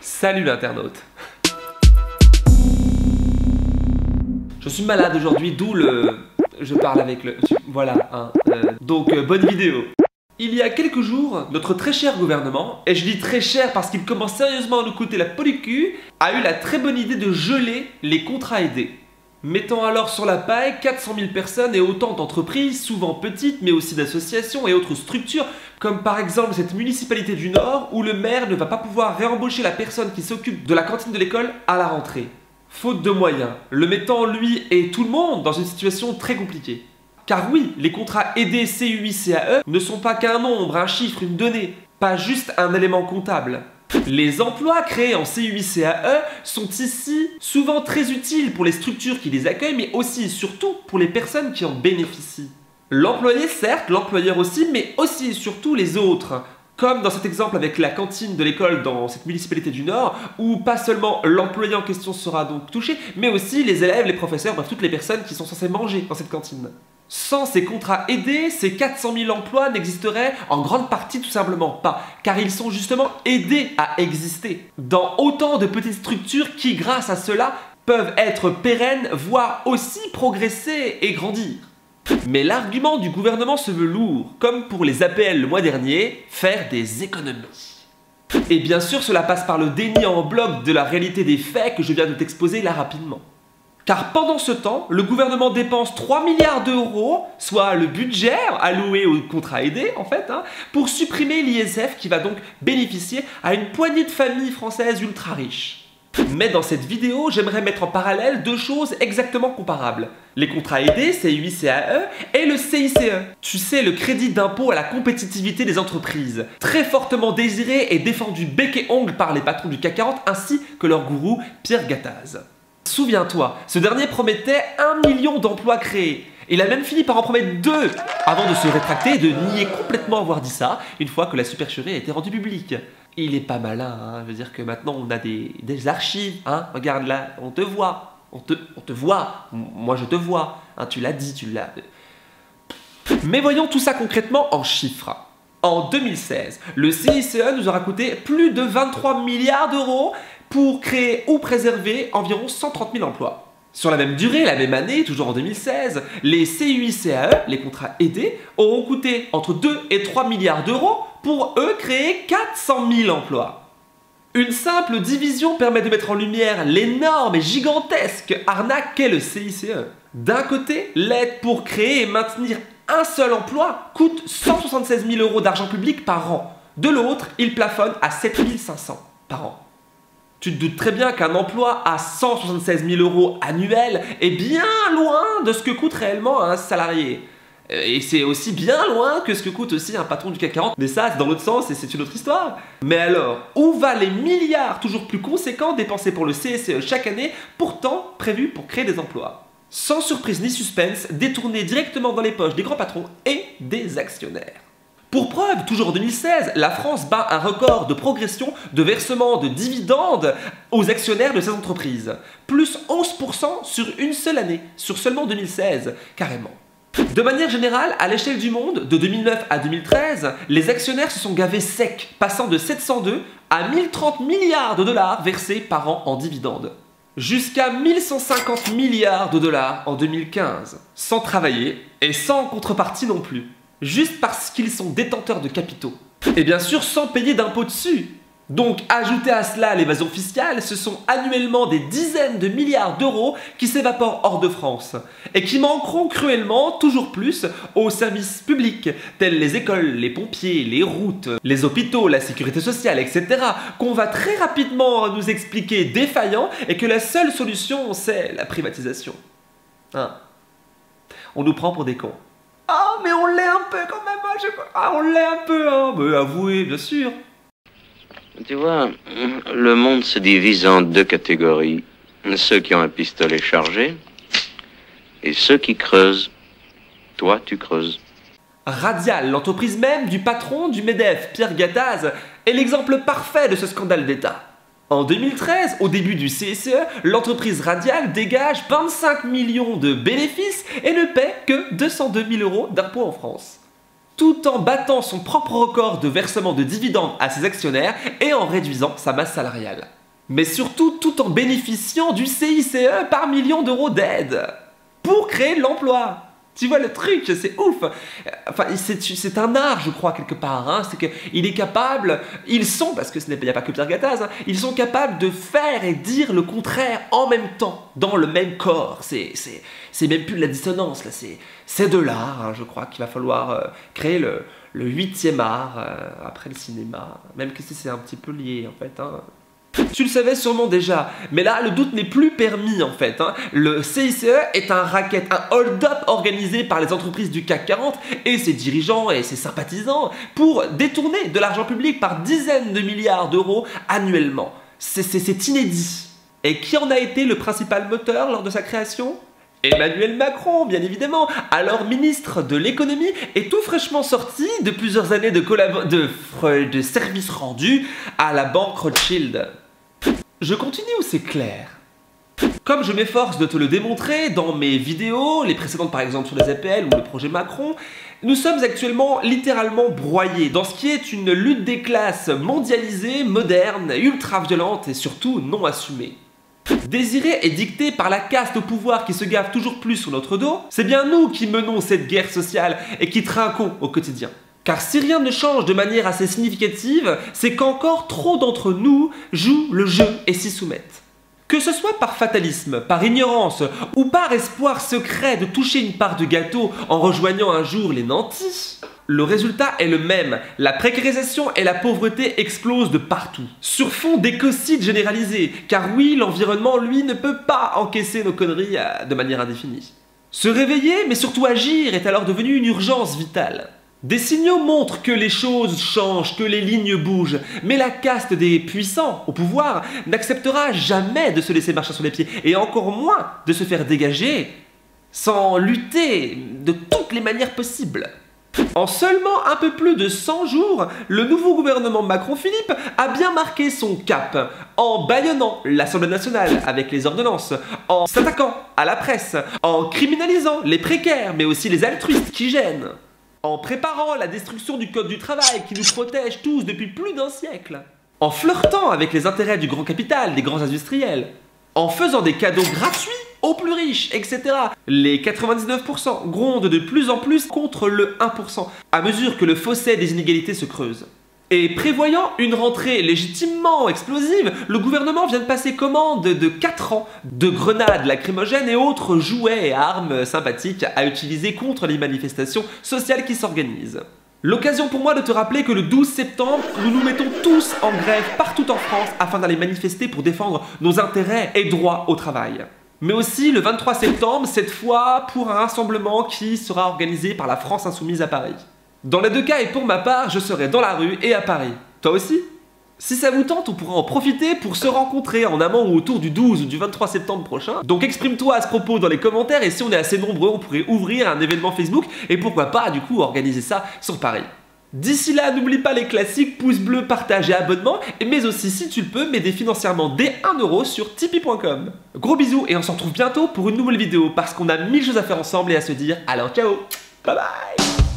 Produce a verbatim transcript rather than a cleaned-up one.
Salut l'internaute. Je suis malade aujourd'hui, d'où le... Je parle avec le... Voilà, hein. Euh, donc, euh, bonne vidéo. Il y a quelques jours, notre très cher gouvernement, et je dis très cher parce qu'il commence sérieusement à nous coûter la peau du cul, a eu la très bonne idée de geler les contrats aidés. Mettant alors sur la paille quatre cent mille personnes et autant d'entreprises, souvent petites, mais aussi d'associations et autres structures, comme par exemple cette municipalité du Nord où le maire ne va pas pouvoir réembaucher la personne qui s'occupe de la cantine de l'école à la rentrée. Faute de moyens, le mettant lui et tout le monde dans une situation très compliquée. Car oui, les contrats aidés C U I C A E ne sont pas qu'un nombre, un chiffre, une donnée, pas juste un élément comptable. Les emplois créés en C U I C A E sont ici souvent très utiles pour les structures qui les accueillent, mais aussi et surtout pour les personnes qui en bénéficient. L'employé certes, l'employeur aussi, mais aussi et surtout les autres. Comme dans cet exemple avec la cantine de l'école dans cette municipalité du Nord, où pas seulement l'employé en question sera donc touché, mais aussi les élèves, les professeurs, bref toutes les personnes qui sont censées manger dans cette cantine. Sans ces contrats aidés, ces quatre cent mille emplois n'existeraient en grande partie tout simplement pas, car ils sont justement aidés à exister dans autant de petites structures qui, grâce à cela, peuvent être pérennes, voire aussi progresser et grandir. Mais l'argument du gouvernement se veut lourd, comme pour les A P L le mois dernier, faire des économies. Et bien sûr, cela passe par le déni en bloc de la réalité des faits que je viens de t'exposer là rapidement. Car pendant ce temps, le gouvernement dépense trois milliards d'euros, soit le budget alloué aux contrats aidés en fait, hein, pour supprimer l'I S F qui va donc bénéficier à une poignée de familles françaises ultra riches. Mais dans cette vidéo, j'aimerais mettre en parallèle deux choses exactement comparables. Les contrats aidés, C U I C A E, et le C I C E. Tu sais, le crédit d'impôt à la compétitivité des entreprises, très fortement désiré et défendu bec et ongle par les patrons du C A C quarante ainsi que leur gourou Pierre Gattaz. Souviens-toi, ce dernier promettait un million d'emplois créés. Il a même fini par en promettre deux, avant de se rétracter et de nier complètement avoir dit ça, une fois que la supercherie a été rendue publique. Il est pas malin, hein. Je veux dire que maintenant on a des, des archives, hein. Regarde là, on te voit, on te, on te voit, moi je te vois, hein. Tu l'as dit, tu l'as... Mais voyons tout ça concrètement en chiffres. En deux mille seize, le C I C E nous aura coûté plus de vingt-trois milliards d'euros pour créer ou préserver environ cent trente mille emplois. Sur la même durée, la même année, toujours en deux mille seize, les C U I C A E, les contrats aidés, auront coûté entre deux et trois milliards d'euros pour eux créer quatre cent mille emplois. Une simple division permet de mettre en lumière l'énorme et gigantesque arnaque qu'est le C I C E. D'un côté, l'aide pour créer et maintenir un seul emploi coûte cent soixante-seize mille euros d'argent public par an. De l'autre, il plafonne à sept mille cinq cents par an. Tu te doutes très bien qu'un emploi à cent soixante-seize mille euros annuels est bien loin de ce que coûte réellement un salarié. Et c'est aussi bien loin que ce que coûte aussi un patron du C A C quarante. Mais ça, c'est dans l'autre sens et c'est une autre histoire. Mais alors, où va les milliards toujours plus conséquents dépensés pour le C I C E chaque année, pourtant prévus pour créer des emplois? Sans surprise ni suspense, détournés directement dans les poches des grands patrons et des actionnaires. Pour preuve, toujours en deux mille seize, la France bat un record de progression de versement de dividendes aux actionnaires de ces entreprises. Plus onze pour cent sur une seule année, sur seulement deux mille seize, carrément. De manière générale, à l'échelle du monde, de deux mille neuf à deux mille treize, les actionnaires se sont gavés secs, passant de sept cent deux à mille trente milliards de dollars versés par an en dividendes. Jusqu'à mille cent cinquante milliards de dollars en deux mille quinze, sans travailler et sans contrepartie non plus. Juste parce qu'ils sont détenteurs de capitaux. Et bien sûr sans payer d'impôts dessus. Donc ajouté à cela l'évasion fiscale, ce sont annuellement des dizaines de milliards d'euros qui s'évaporent hors de France et qui manqueront cruellement toujours plus aux services publics tels les écoles, les pompiers, les routes, les hôpitaux, la sécurité sociale, et cetera qu'on va très rapidement nous expliquer défaillants et que la seule solution c'est la privatisation. Hein. On nous prend pour des cons. Ah, mais on l'est un peu quand même, hein, je... ah, on l'est un peu, hein, mais avouez, bien sûr. Tu vois, le monde se divise en deux catégories. Ceux qui ont un pistolet chargé et ceux qui creusent. Toi, tu creuses. Radial, l'entreprise même du patron du MEDEF, Pierre Gattaz, est l'exemple parfait de ce scandale d'État. En deux mille treize, au début du C I C E, l'entreprise Radial dégage vingt-cinq millions de bénéfices et ne paie que deux cent deux mille euros d'impôts en France. Tout en battant son propre record de versement de dividendes à ses actionnaires et en réduisant sa masse salariale. Mais surtout tout en bénéficiant du C I C E par million d'euros d'aide pour créer de l'emploi. Tu vois le truc, c'est ouf. Enfin, c'est un art, je crois, quelque part. Hein. C'est qu'il est capable, ils sont, parce que ce n'est, il n'y a pas que Pierre Gattaz, hein, ils sont capables de faire et dire le contraire en même temps, dans le même corps. C'est même plus de la dissonance, là. C'est de l'art, hein, je crois, qu'il va falloir euh, créer le, le huitième art euh, après le cinéma. Même que si c'est un petit peu lié, en fait. Hein. Tu le savais sûrement déjà, mais là le doute n'est plus permis en fait. Hein. Le C I C E est un racket, un hold-up organisé par les entreprises du C A C quarante et ses dirigeants et ses sympathisants pour détourner de l'argent public par dizaines de milliards d'euros annuellement. C'est inédit. Et qui en a été le principal moteur lors de sa création ? Emmanuel Macron, bien évidemment, alors ministre de l'économie et tout fraîchement sorti de plusieurs années de, de, de services rendus à la banque Rothschild. Je continue ou c'est clair? Comme je m'efforce de te le démontrer dans mes vidéos, les précédentes par exemple sur les A P L ou le projet Macron, nous sommes actuellement littéralement broyés dans ce qui est une lutte des classes mondialisée, moderne, ultra-violente et surtout non assumée. Désirée et dictée par la caste au pouvoir qui se gave toujours plus sur notre dos, c'est bien nous qui menons cette guerre sociale et qui trinquons au quotidien. Car si rien ne change de manière assez significative, c'est qu'encore trop d'entre nous jouent le jeu et s'y soumettent. Que ce soit par fatalisme, par ignorance ou par espoir secret de toucher une part de gâteau en rejoignant un jour les nantis, le résultat est le même, la précarisation et la pauvreté explosent de partout. Sur fond d'écocide généralisé, car oui, l'environnement, lui, ne peut pas encaisser nos conneries de manière indéfinie. Se réveiller, mais surtout agir, est alors devenu une urgence vitale. Des signaux montrent que les choses changent, que les lignes bougent, mais la caste des puissants au pouvoir n'acceptera jamais de se laisser marcher sur les pieds, et encore moins de se faire dégager sans lutter de toutes les manières possibles. En seulement un peu plus de cent jours, le nouveau gouvernement Macron-Philippe a bien marqué son cap en bâillonnant l'Assemblée nationale avec les ordonnances, en s'attaquant à la presse, en criminalisant les précaires mais aussi les altruistes qui gênent, en préparant la destruction du code du travail qui nous protège tous depuis plus d'un siècle, en flirtant avec les intérêts du grand capital, des grands industriels, en faisant des cadeaux gratuits aux plus riches, et cetera. Les quatre-vingt-dix-neuf pour cent grondent de plus en plus contre le un pour cent, à mesure que le fossé des inégalités se creuse. Et prévoyant une rentrée légitimement explosive, le gouvernement vient de passer commande de quatre ans de grenades lacrymogènes et autres jouets et armes sympathiques à utiliser contre les manifestations sociales qui s'organisent. L'occasion pour moi de te rappeler que le douze septembre, nous nous mettons tous en grève partout en France afin d'aller manifester pour défendre nos intérêts et droits au travail. Mais aussi le vingt-trois septembre, cette fois pour un rassemblement qui sera organisé par la France Insoumise à Paris. Dans les deux cas et pour ma part, je serai dans la rue et à Paris. Toi aussi? Si ça vous tente, on pourra en profiter pour se rencontrer en amont ou autour du douze ou du vingt-trois septembre prochain. Donc exprime-toi à ce propos dans les commentaires et si on est assez nombreux, on pourrait ouvrir un événement Facebook et pourquoi pas du coup organiser ça sur Paris. D'ici là, n'oublie pas les classiques, pouce bleu, partage et abonnement, mais aussi si tu le peux, m'aider financièrement dès un euro sur tipeee point com. Gros bisous et on se retrouve bientôt pour une nouvelle vidéo parce qu'on a mille choses à faire ensemble et à se dire alors ciao, bye bye.